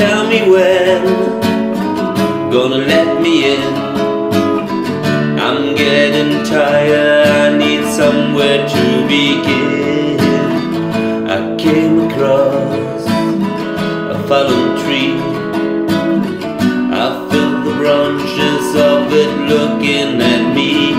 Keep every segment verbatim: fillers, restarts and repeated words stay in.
tell me when, gonna let me in. I'm getting tired, I need somewhere to begin. I came across a fallen tree. I felt the branches of it looking at me.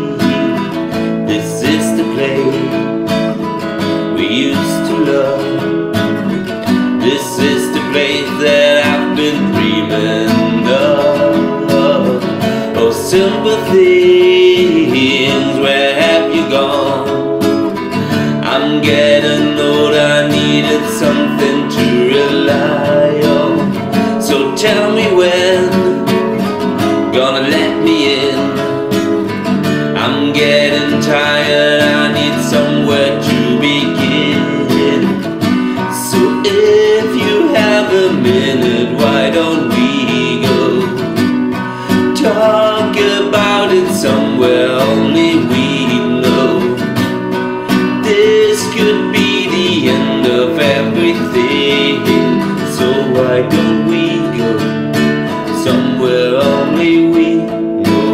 This is the place we used to love. This is the place that I've been dreaming of. Oh, sympathies, where have you gone? I'm getting old, I needed something to rely on. So tell me when, gonna let me in. I'm getting tired, I need somewhere to begin. So if you have a minute, why don't we go talk about it somewhere only we know? This could be the end of everything, so why don't we go somewhere only we know?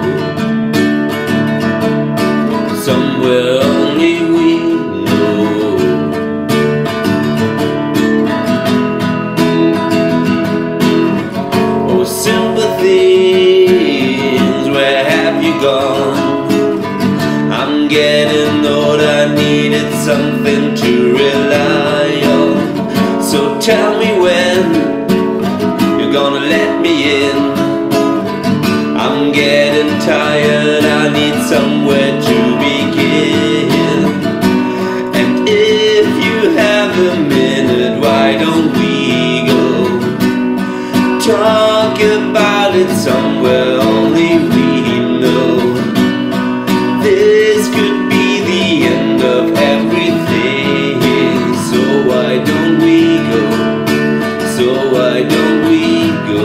Somewhere only we know. Oh, sympathies, where have you gone? I'm getting old, I needed something to rely on. So tell me when you're gonna let me in. I'm getting tired, I need somewhere to begin. And if you have a minute, why don't we go talk about it somewhere only we know? This could be the end of everything, so why don't we go? So why don't we go?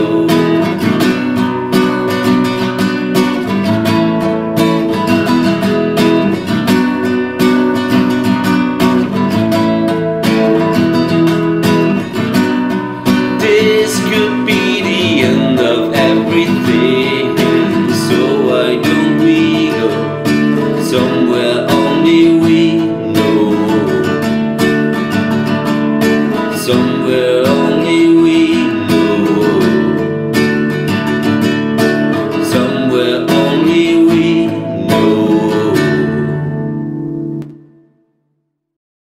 This could be the end of everything, so why don't we go somewhere only we know? Somewhere